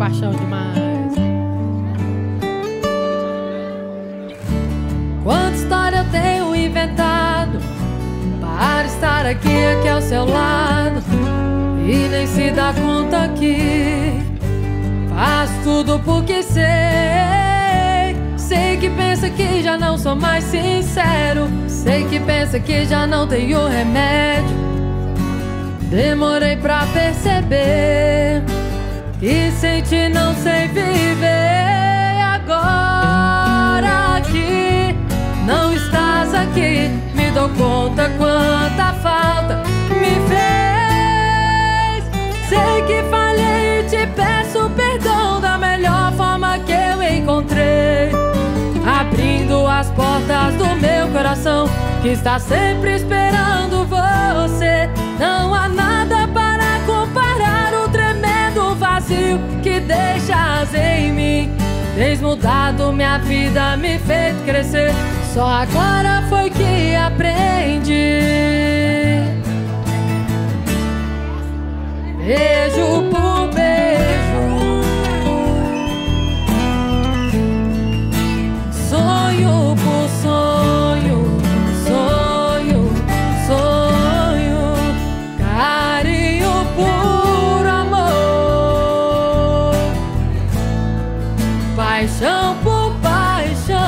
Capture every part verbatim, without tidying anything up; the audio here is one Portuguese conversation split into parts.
paixão demais. Quanta história eu tenho inventado para estar aqui, aqui ao seu lado, e nem se dá conta que faço tudo porque sei. Sei que pensa que já não sou mais sincero, sei que pensa que já não tenho remédio. Demorei pra perceber que sem ti não sei viver. Agora que não estás aqui, me dou conta quanta falta me fez. Sei que falhei e te peço perdão da melhor forma que eu encontrei, abrindo as portas do meu coração, que está sempre esperando você. Não há nada para comparar o tremendo vazio que deixas em mim. Tens mudado minha vida, me feito crescer, só agora foi que aprendi. Beijo por beijo, sonho por sonho, sonho, sonho, carinho por amor, paixão por paixão,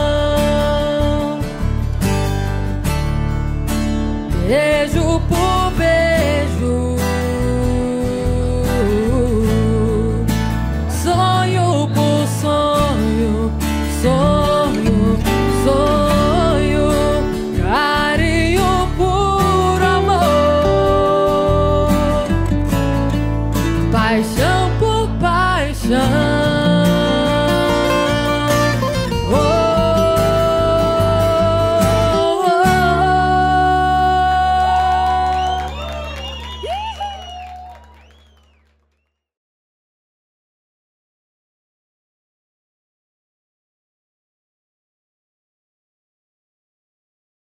beijo por beijo, sonho por sonho, sonho, sonho, carinho por amor, paixão por paixão.